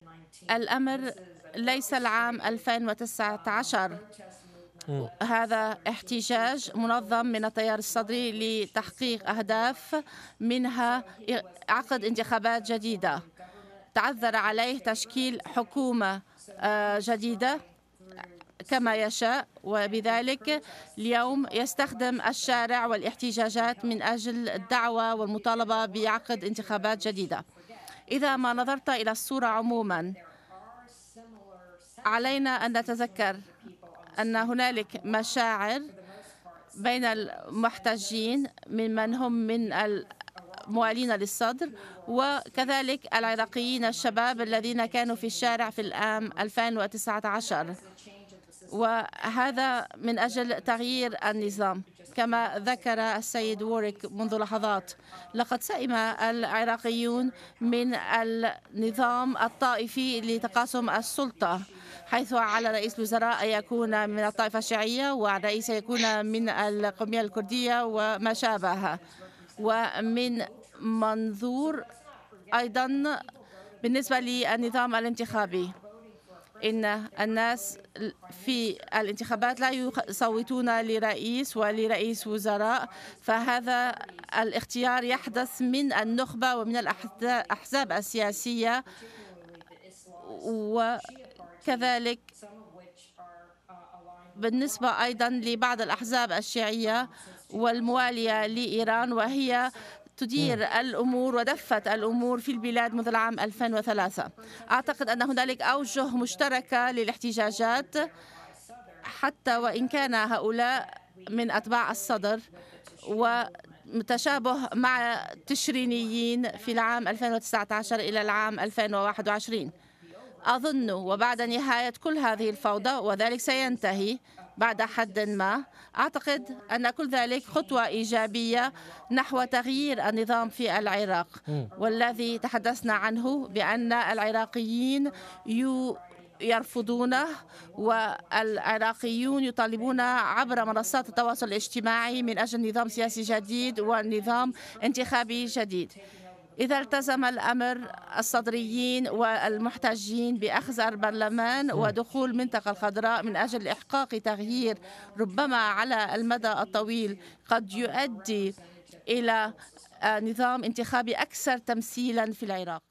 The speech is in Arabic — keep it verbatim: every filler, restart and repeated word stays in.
الأمر ليس العام ألفين وتسعة عشر. هذا احتجاج منظم من التيار الصدري لتحقيق أهداف، منها عقد انتخابات جديدة. تعذر عليه تشكيل حكومة جديدة كما يشاء، وبذلك اليوم يستخدم الشارع والاحتجاجات من أجل الدعوة والمطالبة بعقد انتخابات جديدة. إذا ما نظرت إلى الصورة عموما، علينا أن نتذكر أن هنالك مشاعر بين المحتجين ممن هم من الموالين للصدر، وكذلك العراقيين الشباب الذين كانوا في الشارع في العام ألفين وتسعة عشر، وهذا من أجل تغيير النظام. كما ذكر السيد ووريك منذ لحظات، لقد سئم العراقيون من النظام الطائفي لتقاسم السلطة، حيث على رئيس الوزراء أن يكون من الطائفة الشيعية والرئيس يكون من القومية الكردية وما شابه. ومن منظور أيضا بالنسبة للنظام الانتخابي، إن الناس في الانتخابات لا يصوتون لرئيس ولرئيس وزراء، فهذا الاختيار يحدث من النخبة ومن الأحزاب السياسية، وكذلك بالنسبة أيضا لبعض الأحزاب الشيعية والموالية لإيران، وهي تدير الأمور ودفت الأمور في البلاد منذ العام ألفين وثلاثة. أعتقد أن هنالك أوجه مشتركة للاحتجاجات، حتى وإن كان هؤلاء من أتباع الصدر، ومتشابه مع التشرينيين في العام ألفين وتسعة عشر إلى العام ألفين وواحد وعشرين. أظن وبعد نهاية كل هذه الفوضى، وذلك سينتهي بعد حد ما، أعتقد أن كل ذلك خطوة إيجابية نحو تغيير النظام في العراق، والذي تحدثنا عنه بأن العراقيين يرفضونه، والعراقيون يطالبون عبر منصات التواصل الاجتماعي من أجل نظام سياسي جديد ونظام انتخابي جديد. إذا التزم الأمر الصدريين والمحتجين بأخذ البرلمان ودخول المنطقة الخضراء من أجل إحقاق تغيير ربما على المدى الطويل قد يؤدي إلى نظام انتخابي أكثر تمثيلا في العراق.